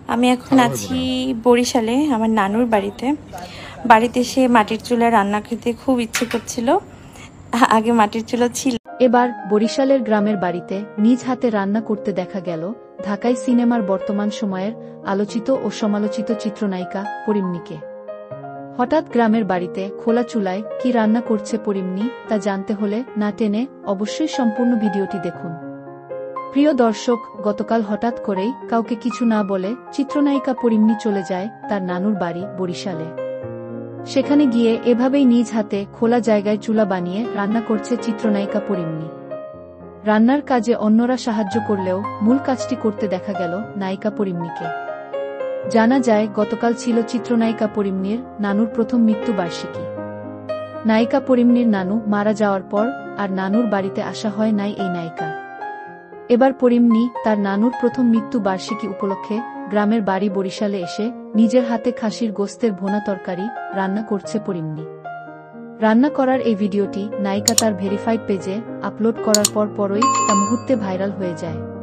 আমি এখন আছি বরিশালে আমার নানুর বাড়িতে এসে মাটির চুলায় রান্না খেতে খুব ইচ্ছে করছিল। আগে মাটির চুলা ছিল। এবার বরিশালের গ্রামের বাড়িতে নিজ হাতে রান্না করতে দেখা গেল ঢাকাই সিনেমার বর্তমান সময়ের আলোচিত ও সমালোচিত চিত্রনায়িকা পরিমণিকে। হঠাৎ গ্রামের বাড়িতে খোলা চুলায় কি রান্না করছে পরিমণি তা জানতে হলে না টেনে অবশ্যই সম্পূর্ণ ভিডিওটি দেখুন। প্রিয় দর্শক, গতকাল হঠাৎ করেই কাউকে কিছু না বলে চিত্রনায়িকা পরিমণি চলে যায় তার নানুর বাড়ি বরিশালে। সেখানে গিয়ে এভাবেই নিজ হাতে খোলা জায়গায় চুলা বানিয়ে রান্না করছে চিত্রনায়িকা পরিমণি। রান্নার কাজে অন্যরা সাহায্য করলেও মূল কাজটি করতে দেখা গেল নায়িকা পরিমণিকে। জানা যায় গতকাল ছিল চিত্রনায়িকা পরিমণির নানুর প্রথম মৃত্যুবার্ষিকী। নায়িকা পরিমণির নানু মারা যাওয়ার পর আর নানুর বাড়িতে আসা হয় নাই এই নায়িকার। এবার পরিমণি তার নানুর প্রথম মৃত্যুবার্ষিকী উপলক্ষে গ্রামের বাড়ি বরিশালে এসে নিজের হাতে খাসির গোস্তের ভুনা তরকারি রান্না করছে পরিমণি। রান্না করার এই ভিডিওটি নায়িকা তার ভেরিফাইড পেজে আপলোড করার পরই তা মুহূর্তে ভাইরাল হয়ে যায়।